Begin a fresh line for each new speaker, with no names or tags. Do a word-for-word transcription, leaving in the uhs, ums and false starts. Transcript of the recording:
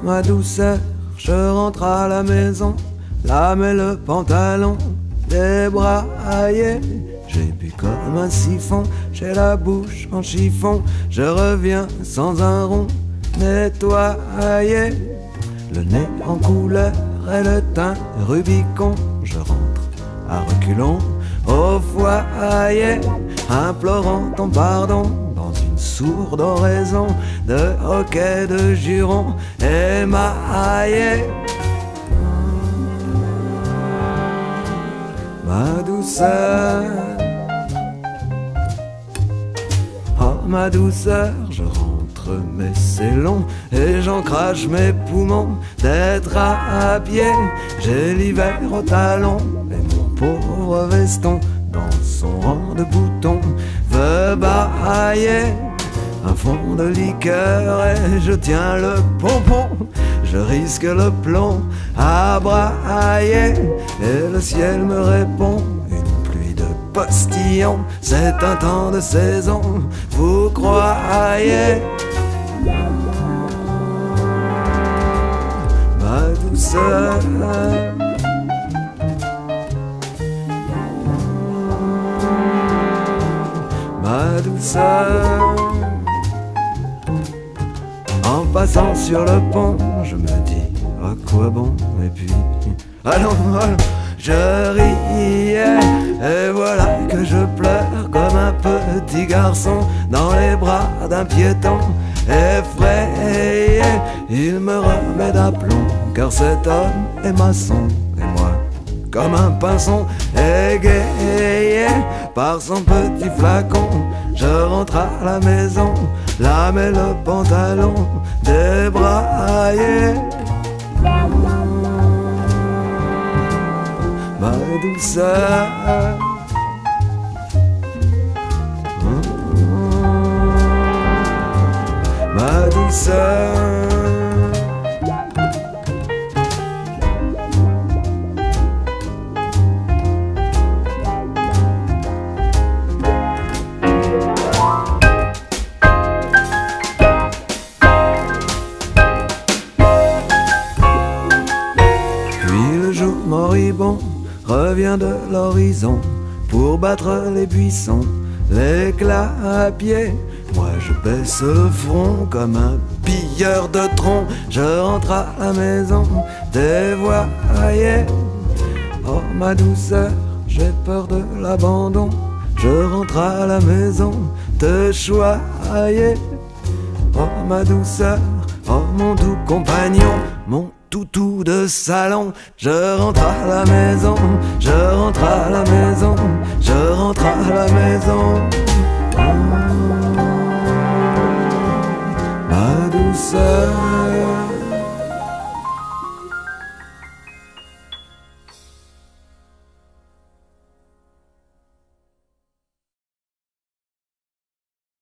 ma douceur, je rentre à la maison, l'âme et le pantalon débraillé. J'ai bu comme un siphon, j'ai la bouche en chiffon, je reviens sans un rond nettoyé. Le nez en couleur et le teint Rubicon, je rentre à reculons au foyer, implorant ton pardon dans une sourde oraison de hoquets de jurons émaillés. Ma douceur, oh ma douceur, je rentre mais c'est long et j'en crache mes poumons d'être à pied. J'ai l'hiver au talon et mon pauvre veston dans son rang de boutons veut bailler un fond de liqueur et je tiens le pompon. Je risque le plomb à brailler et le ciel me répond une pluie de postillons. C'est un temps de saison, vous croyez? Ma douceur, ma douceur. En passant sur le pont, je me dis à quoi bon, et puis allons, allons, je riais, et voilà que je pleure comme un petit garçon dans les bras d'un piéton effrayé. Il me remet d'aplomb, car cet homme est maçon, et moi, comme un pinson égayé par son petit flacon, je rentre à la maison, l'âme et le pantalon débraillé. Ma douceur, ma douceur. Moribond revient de l'horizon pour battre les buissons, les clapiers. Moi je baisse le front comme un pilleur de tronc. Je rentre à la maison dévoyé. Oh ma douceur, j'ai peur de l'abandon. Je rentre à la maison te choyer. Oh ma douceur, oh mon doux compagnon, mon toutou de salon, je rentre à la maison, je rentre à la maison, je rentre à la maison. Ma douceur.